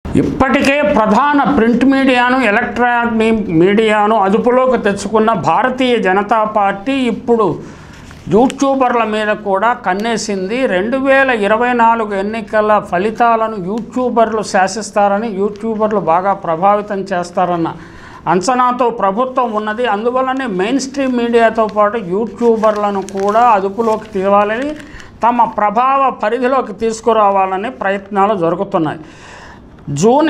ఇప్పటికే ప్రధాన ప్రింట్ మీడియాను ఎలక్ట్రానిక్ మీడియాను అదుపులోకి తెచ్చుకున్న భారతీయ జనతా పార్టీ ఇప్పుడు యూట్యూబర్ల మీద కూడా కన్నేసింది. 2024 ఎన్నికల ఫలితాలను యూట్యూబర్లు శాసిస్తారని, యూట్యూబర్లు బాగా ప్రభావితం చేస్తారన్న అంచనాతో ప్రభుత్వం ఉన్నది. అందువల్లనే మెయిన్ స్ట్రీమ్ మీడియాతో పాటు యూట్యూబర్లను కూడా అదుపులోకి తేవాలని, తమ ప్రభావ పరిధిలోకి తీసుకురావాలని ప్రయత్నాలు జరుగుతున్నాయి. జూన్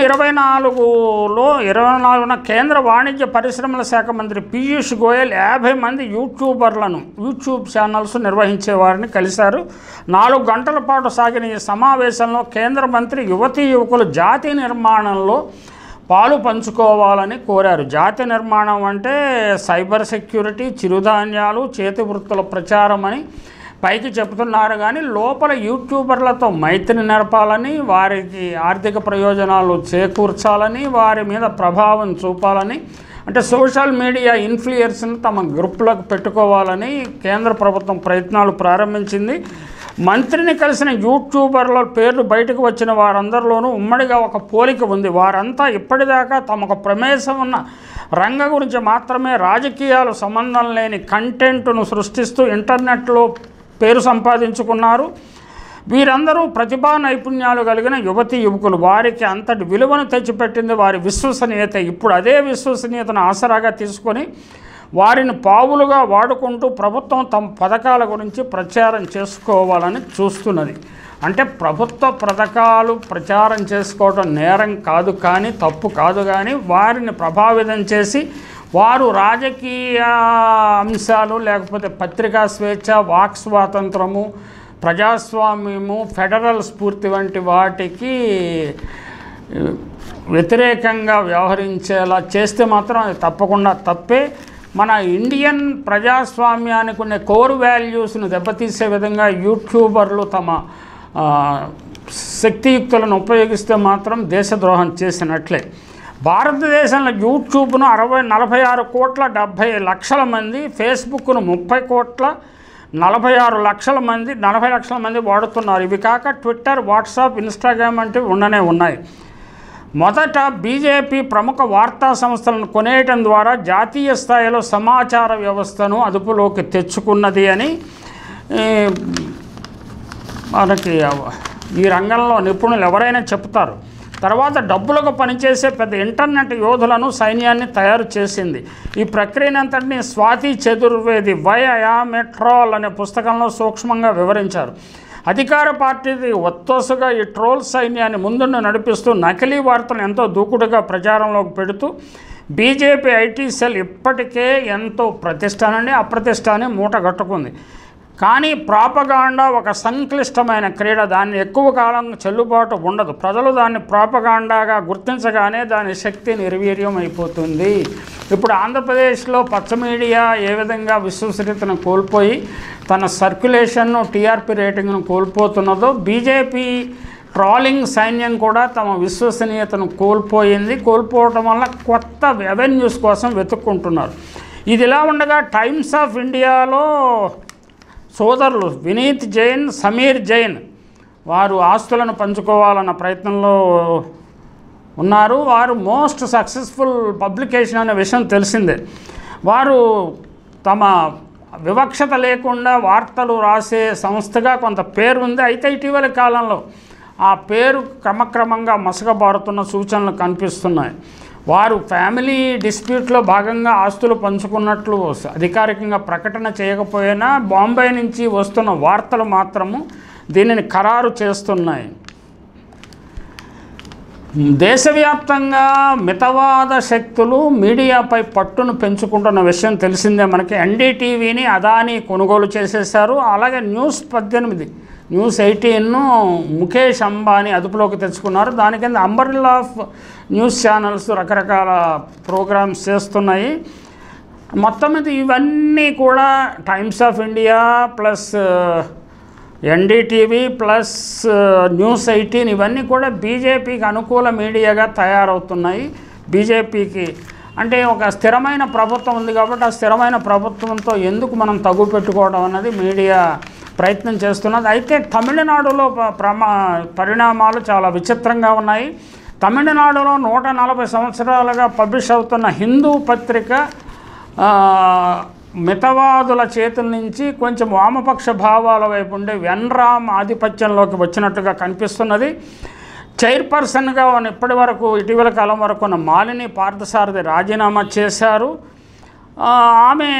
24న కేంద్ర వాణిజ్య పరిశ్రమల శాఖ మంత్రి పీయూష్ గోయల్ 50 మంది యూట్యూబర్లను యూట్యూబ్ ఛానల్స్ నిర్వహించే వారిని కలిశారు. 4 గంటల పాటు సాగిన ఈ సమావేశంలో కేంద్ర మంత్రి యువతీ యువకులు జాతి నిర్మాణంలో పాలు పంచుకోవాలని కోరారు. జాతి నిర్మాణం అంటే సైబర్ సెక్యూరిటీ, చిరుధాన్యాలు, చేతి వృత్తుల ప్రచారం అని పైకి చెబుతున్నారు. కానీ లోపల యూట్యూబర్లతో మైత్రి నెరపాలని, వారికి ఆర్థిక ప్రయోజనాలు చేకూర్చాలని, వారి మీద ప్రభావం చూపాలని, అంటే సోషల్ మీడియా ఇన్ఫ్లుయెన్స్ని తమ గ్రూపులకు పెట్టుకోవాలని కేంద్ర ప్రభుత్వం ప్రయత్నాలు ప్రారంభించింది. మంత్రిని కలిసిన యూట్యూబర్ల పేర్లు బయటకు వచ్చిన వారందరిలోనూ ఉమ్మడిగా ఒక పోలిక ఉంది. వారంతా ఇప్పటిదాకా తమకు ప్రమేశం ఉన్న రంగం గురించి మాత్రమే, రాజకీయాలు సంబంధం లేని కంటెంట్ను సృష్టిస్తూ ఇంటర్నెట్లో పేరు సంపాదించుకున్నారు. వీరందరూ ప్రతిభా నైపుణ్యాలు కలిగిన యువతీ యువకులు. వారికి అంతటి విలువను తెచ్చిపెట్టింది వారి విశ్వసనీయత. ఇప్పుడు అదే విశ్వసనీయతను ఆసరాగా తీసుకొని వారిని పావులుగా వాడుకుంటూ ప్రభుత్వం తమ పథకాల గురించి ప్రచారం చేసుకోవాలని చూస్తున్నది. అంటే ప్రభుత్వ పథకాలు ప్రచారం చేసుకోవడం నేరం కాదు, కానీ తప్పు కాదు. కానీ వారిని ప్రభావితం చేసి వారు రాజకీయ అంశాలు, లేకపోతే పత్రికా స్వేచ్ఛ, వాక్ స్వాతంత్రము, ప్రజాస్వామ్యము, ఫెడరల్ స్ఫూర్తి వంటి వాటికి వ్యతిరేకంగా వ్యవహరించేలా చేస్తే మాత్రం అది తప్పకుండా తప్పే. మన ఇండియన్ ప్రజాస్వామ్యానికి ఉన్న కోర్ వాల్యూస్ను దెబ్బతీసే విధంగా యూట్యూబర్లు తమ శక్తియుక్తులను ఉపయోగిస్తే మాత్రం దేశద్రోహం చేసినట్లే. భారతదేశంలో యూట్యూబ్ను 46 కోట్ల 70 లక్షల మంది, ఫేస్బుక్ను 30 కోట్ల 46 లక్షల మంది 40 లక్షల మంది వాడుతున్నారు. ఇవి కాక ట్విట్టర్, వాట్సాప్, ఇన్స్టాగ్రామ్ వంటివి ఉన్నాయి. మొదట బీజేపీ ప్రముఖ వార్తా సంస్థలను కొనేయటం ద్వారా జాతీయ స్థాయిలో సమాచార వ్యవస్థను అదుపులోకి తెచ్చుకున్నది అని మనకి ఈ రంగంలో నిపుణులు ఎవరైనా చెప్తారు. తర్వాత డబ్బులకు పనిచేసే పెద్ద ఇంటర్నెట్ యోధులను, సైన్యాన్ని తయారు చేసింది. ఈ ప్రక్రియనంతటినీ Swati Chaturvedi why I am a troll అనే పుస్తకంలో సూక్ష్మంగా వివరించారు. అధికార పార్టీకి ఒత్తోసుగా ఈ ట్రోల్ సైన్యాన్ని ముందుండి నడిపిస్తూ నకిలీ వార్తలు ఎంతో దూకుడుగా ప్రచారంలోకి పెడుతూ బీజేపీ ఐటీ సెల్ ఇప్పటికే ఎంతో ప్రతిష్టానని అప్రతిష్టాన్ని మూటగట్టుకుంది. కానీ ప్రాపగాండా ఒక సంక్లిష్టమైన క్రీడ. దాన్ని ఎక్కువ కాలం చెల్లుబాటు ఉండదు. ప్రజలు దాన్ని ప్రాపగాండాగా గుర్తించగానే దాని శక్తి నిర్వీర్యం అయిపోతుంది. ఇప్పుడు ఆంధ్రప్రదేశ్లో పచ్చ మీడియా ఏ విధంగా విశ్వసనీయతను కోల్పోయి తన సర్క్యులేషన్ను, టీఆర్పీ రేటింగ్ను కోల్పోతున్నదో, బీజేపీ ట్రాలింగ్ సైన్యం కూడా తమ విశ్వసనీయతను కోల్పోవటం వల్ల కొత్త అవెన్యూస్ కోసం వెతుక్కుంటున్నారు. ఇదిలా ఉండగా టైమ్స్ ఆఫ్ ఇండియాలో సోదరులు వినీత్ జైన్, సమీర్ జైన్ వారు ఆస్తులను పంచుకోవాలన్న ప్రయత్నంలో ఉన్నారు. వారు మోస్ట్ సక్సెస్ఫుల్ పబ్లికేషన్ అనే విషయం తెలిసిందే. వారు తమ వివక్షత లేకుండా వార్తలు రాసే సంస్థగా కొంత పేరు ఉంది. అయితే ఇటీవల కాలంలో ఆ పేరు క్రమక్రమంగా మసకబారుతున్న సూచనలు కనిపిస్తున్నాయి. వారు ఫ్యామిలీ డిస్ప్యూట్లో భాగంగా ఆస్తులు పంచుకున్నట్లు అధికారికంగా ప్రకటన చేయకపోయినా బాంబే నుంచి వస్తున్న వార్తలు మాత్రము దీనిని ఖరారు చేస్తున్నాయి. దేశవ్యాప్తంగా మితవాద శక్తులు మీడియాపై పట్టును పెంచుకుంటున్న విషయం తెలిసిందే మనకి. ఎన్డీటీవీని అదానీ కొనుగోలు చేసేశారు. అలాగే న్యూస్ 18, న్యూస్ 18ను ముఖేష్ అంబానీ అదుపులోకి తెచ్చుకున్నారు. దాని కింద అంబరిల్లా ఆఫ్ న్యూస్ ఛానల్స్ రకరకాల ప్రోగ్రామ్స్ చేస్తున్నాయి. మొత్తం మీద ఇవన్నీ కూడా Times of India plus NDTV plus news 18 ఇవన్నీ కూడా బీజేపీకి అనుకూల మీడియాగా తయారవుతున్నాయి. బీజేపీకి అంటే ఒక స్థిరమైన ప్రభుత్వం ఉంది కాబట్టి ఆ స్థిరమైన ప్రభుత్వంతో ఎందుకు మనం తగు పెట్టుకోవడం అన్నది మీడియా ప్రయత్నం చేస్తున్నది. అయితే తమిళనాడులో పరిణామాలు చాలా విచిత్రంగా ఉన్నాయి. తమిళనాడులో 140 సంవత్సరాలుగా పబ్లిష్ అవుతున్న హిందూ పత్రిక మితవాదుల చేతుల నుంచి కొంచెం వామపక్ష భావాల వైపు ఉండే వెన్రామ్ ఆధిపత్యంలోకి వచ్చినట్టుగా కనిపిస్తున్నది. చైర్పర్సన్గా ఇప్పటి వరకు ఇటీవల కాలం వరకు ఉన్న మాలిని పార్థసారథి రాజీనామా చేశారు. ఆమె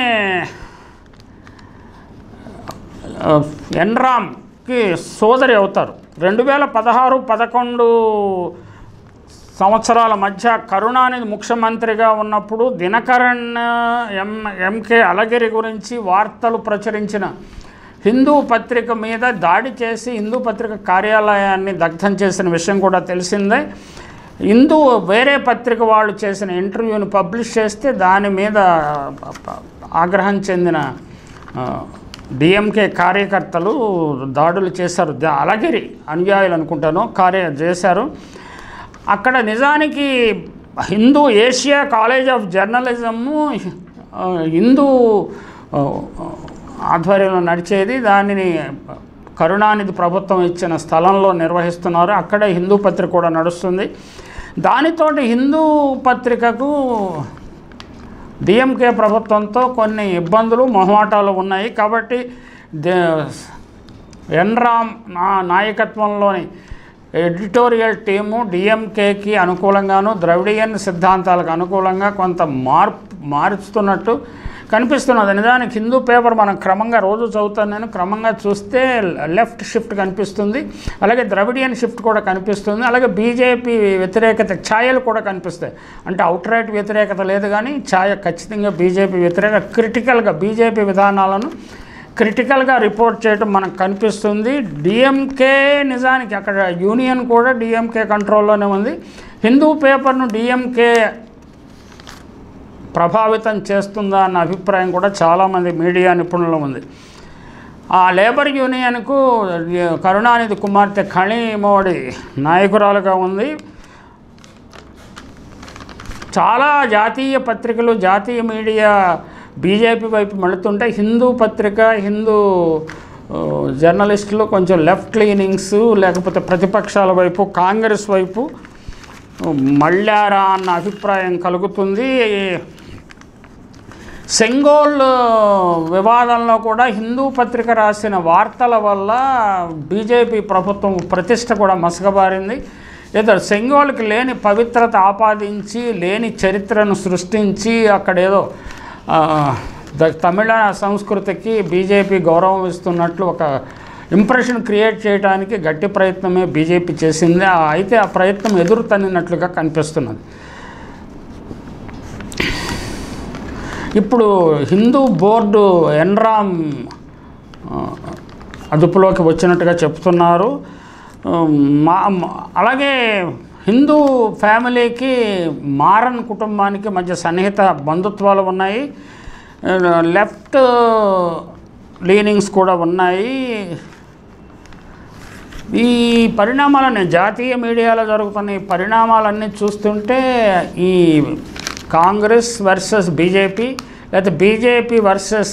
ఎన్రామ్కి సోదరి అవుతారు. 2016-11 సంవత్సరాల మధ్య కరుణానిధి ముఖ్యమంత్రిగా ఉన్నప్పుడు దినకరన్ ఎంకే అలగిరి గురించి వార్తలు ప్రచురించిన హిందూ పత్రిక మీద దాడి చేసి హిందూ పత్రిక కార్యాలయాన్ని దగ్ధం చేసిన విషయం కూడా తెలిసిందే. వేరే పత్రిక వాళ్ళు చేసిన ఇంటర్వ్యూని పబ్లిష్ చేస్తే దాని మీద ఆగ్రహం చెందిన డిఎంకే కార్యకర్తలు దాడులు చేశారు. అలగిరి అనుయాయులు అనుకుంటాను చేశారు. అక్కడ నిజానికి Hindu Asia college of journalism Hindu ఆధ్వర్యంలో నడిచేది. దానిని కరుణానిధి ప్రభుత్వం ఇచ్చిన స్థలంలో నిర్వహిస్తున్నారు. అక్కడే హిందూ పత్రిక కూడా నడుస్తుంది. దానితోటి హిందూ పత్రికకు డిఎంకే ప్రభుత్వంతో కొన్ని ఇబ్బందులు మొహమాటాలు ఉన్నాయి. కాబట్టి ఎన్రామ్ నాయకత్వంలోని ఎడిటోరియల్ టీము డిఎంకేకి అనుకూలంగాను ద్రవిడియన్ సిద్ధాంతాలకు అనుకూలంగా కొంత మారుస్తున్నట్టు కనిపిస్తున్నది. నిజానికి హిందూ పేపర్ మనం క్రమంగా రోజు చదువుతాను నేను. క్రమంగా చూస్తే లెఫ్ట్ షిఫ్ట్ కనిపిస్తుంది, అలాగే ద్రవిడియన్ షిఫ్ట్ కూడా కనిపిస్తుంది, అలాగే బీజేపీ వ్యతిరేకత ఛాయలు కూడా కనిపిస్తాయి. అంటే అవుట్ రైట్ వ్యతిరేకత లేదు కానీ ఛాయ ఖచ్చితంగా బీజేపీ వ్యతిరేక క్రిటికల్గా బీజేపీ విధానాలను క్రిటికల్గా రిపోర్ట్ చేయడం మనకు కనిపిస్తుంది. డిఎంకే నిజానికి అక్కడ యూనియన్ కూడా డిఎంకే కంట్రోల్లోనే ఉంది. హిందూ పేపర్ను డిఎంకే ప్రభావితం చేస్తుందా అన్న అభిప్రాయం కూడా చాలామంది మీడియా నిపుణులు ఉంది. ఆ లేబర్ యూనియన్కు కరుణానిధి కుమార్తె కణిమోడి నాయకురాలుగా ఉంది. చాలా జాతీయ పత్రికలు జాతీయ మీడియా బీజేపీ వైపు మళ్ళుతుంటే హిందూ పత్రిక హిందూ జర్నలిస్టులు కొంచెం లెఫ్ట్ లీనింగ్స్ లేకపోతే ప్రతిపక్షాల వైపు కాంగ్రెస్ వైపు మళ్ళారా అన్న అభిప్రాయం కలుగుతుంది. సెంగోల్ వివాదంలో కూడా హిందూ పత్రిక రాసిన వార్తల వల్ల బీజేపీ ప్రభుత్వం ప్రతిష్ట కూడా మసకబారింది. ఏదో సెంగోల్కి లేని పవిత్రత ఆపాదించి లేని చరిత్రను సృష్టించి అక్కడేదో తమిళ సంస్కృతికి బీజేపీ గౌరవం ఇస్తున్నట్లు ఒక ఇంప్రెషన్ క్రియేట్ చేయడానికి గట్టి ప్రయత్నమే బీజేపీ చేసింది. అయితే ఆ ప్రయత్నం ఎదురు తన్నినట్లుగా కనిపిస్తున్నది. ఇప్పుడు హిందూ బోర్డు ఎన్రామ్ అదుపులోకి వచ్చినట్టుగా చెప్తున్నారు. అలాగే హిందూ ఫ్యామిలీకి మారన్ కుటుంబానికి మధ్య సన్నిహిత బంధుత్వాలు ఉన్నాయి, లెఫ్ట్ లీనింగ్స్ కూడా ఉన్నాయి. ఈ పరిణామాలన్నీ జాతీయ మీడియాలో జరుగుతున్న ఈ పరిణామాలన్నీ చూస్తుంటే ఈ కాంగ్రెస్ వర్సెస్ బీజేపీ లేకపోతే BJP versus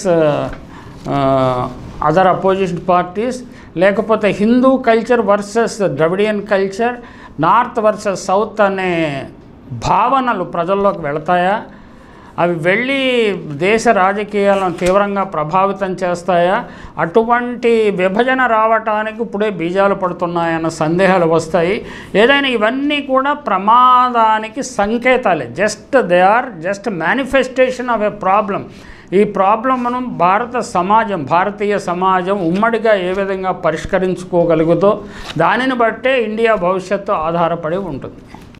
other opposition parties లేకపోతే Hindu culture versus Dravidian culture north versus south అనే భావనలు ప్రజల్లోకి వెళతాయా? అవి వెళ్ళి దేశ రాజకీయాలను తీవ్రంగా ప్రభావితం చేస్తాయా? అటువంటి విభజన రావటానికి ఇప్పుడే బీజాలు పడుతున్నాయన్న సందేహాలు వస్తాయి. ఏదైనా ఇవన్నీ కూడా ప్రమాదానికి సంకేతాలే. They are just manifestation of a problem. ఈ ప్రాబ్లంను భారతీయ సమాజం ఉమ్మడిగా ఏ విధంగా పరిష్కరించుకోగలుగుతో దానిని బట్టే ఇండియా భవిష్యత్తు ఆధారపడి ఉంటుంది.